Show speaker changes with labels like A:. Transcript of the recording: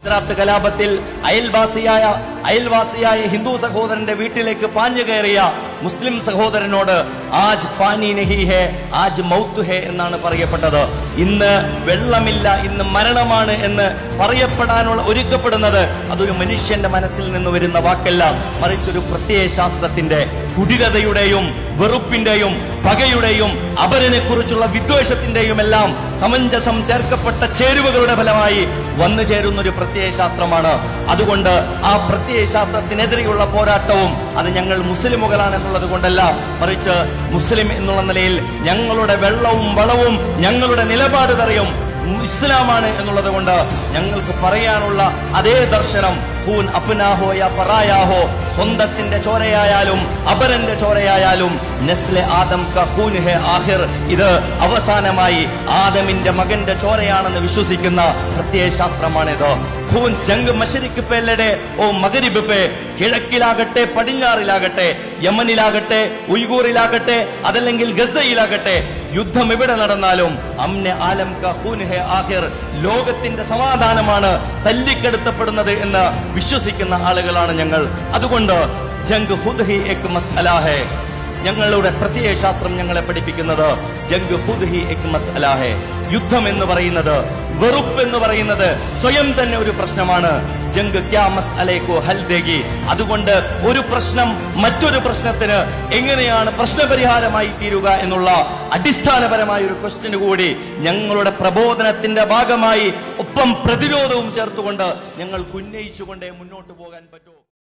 A: കലാപത്തിൽ അയൽവാസിയായ ഹിന്ദു സഹോദരന്റെ വീട്ടിലേക്ക് പാഞ്ഞു കയറിയ മുസ്ലിം സഹോദരനോട് ആജ് പാനി നഹി ഹേ ആജ് മൗത്ത് ഹേ എന്നാണ് പറയപ്പെട്ടത്. ഇന്ന് വെള്ളമില്ല, ഇന്ന് മരണമാണ് എന്ന് പറയപ്പെടാനുള്ള ഒരുക്കപ്പെടുന്നത് അതൊരു മനുഷ്യന്റെ മനസ്സിൽ നിന്ന് വരുന്ന വാക്കല്ല, മറിച്ചൊരു പ്രത്യയശാസ്ത്രത്തിന്റെ കുടിലതയുടെയും വെറുപ്പിന്റെയും പകയുടെയും അപരനെ കുറിച്ചുള്ള വിദ്വേഷത്തിന്റെയും എല്ലാം സമഞ്ജസം ചേർക്കപ്പെട്ട ചേരുവകളുടെ ഫലമായി വന്നു ചേരുന്ന ഒരു പ്രത്യയശാസ്ത്രമാണ്. അതുകൊണ്ട് ആ പ്രത്യയശാസ്ത്രത്തിനെതിരെയുള്ള പോരാട്ടവും അത് ഞങ്ങൾ മുസ്ലിമുകളാണെന്നുള്ളത് കൊണ്ടല്ല, മറിച്ച് മുസ്ലിം എന്നുള്ള നിലയിൽ ഞങ്ങളുടെ വെള്ളവും വളവും ഞങ്ങളുടെ നിലപാട് തറയും ഇസ്ലാമാണ് എന്നുള്ളത് കൊണ്ട് ഞങ്ങൾക്ക് പറയാനുള്ള അതേ ദർശനം ഖൂൻ അപ്നാഹോ യാ പറായാഹോ, സ്വന്തത്തിന്റെ ചോരയായാലും അപരന്റെ ചോരയായാലും നസ്ലെ ആദം കാ ഖൂൻ ഹേ ആഖിർ, ഇത് അവസാനമായി ആദമിന്റെ മകന്റെ ചോരയാണെന്ന് വിശ്വസിക്കുന്ന പ്രത്യയശാസ്ത്രമാണിത്. ഖൂൻ ജംഗ് മശരിഖ് പേ ലഡേ ഓ മഗ്രിബ് പേ, കിഴക്കിലാകട്ടെ പടിഞ്ഞാറിലാകട്ടെ യമനിലാകട്ടെ ഉയ്ഗൂറിലാകട്ടെ അതല്ലെങ്കിൽ ഗസയിലാകട്ടെ യുദ്ധം എവിടെ നടന്നാലും അമ്നെ ആലം കാ ഖൂൻ ഹേ ആഖിർ, ലോകത്തിന്റെ സമാധാനമാണ് തല്ലിക്കെടുത്തപ്പെടുന്നത് എന്ന് വിശ്വസിക്കുന്ന ആളുകളാണ് ഞങ്ങൾ. അതുകൊണ്ട് ജംഗ് ഖുദ് ഹി എക് മസ്അല ഹേ, ഞങ്ങളുടെ പ്രത്യയശാസ്ത്രം ഞങ്ങളെ പഠിപ്പിക്കുന്നത് ജംഗ് ഖുദ് ഹി എക് മസ്അല ഹേ, യുദ്ധം എന്ന് പറയുന്നത്, വെറുപ്പ് എന്ന് പറയുന്നത് സ്വയം തന്നെ ഒരു പ്രശ്നമാണ്. ജംഗ് ക്യാ മസ്അലെ കോ ഹൽ ദേഗി, അതുകൊണ്ട് ഒരു പ്രശ്നം മറ്റൊരു പ്രശ്നത്തിന് എങ്ങനെയാണ് പ്രശ്നപരിഹാരമായി തീരുക എന്നുള്ള അടിസ്ഥാനപരമായ ഒരു ക്വസ്റ്റ്യന് കൂടി ഞങ്ങളുടെ പ്രബോധനത്തിന്റെ ഭാഗമായി ഒപ്പം പ്രതിരോധവും ചേർത്തുകൊണ്ട് ഞങ്ങൾ ഉന്നയിച്ചുകൊണ്ടേ മുന്നോട്ട് പോകാൻ പറ്റും.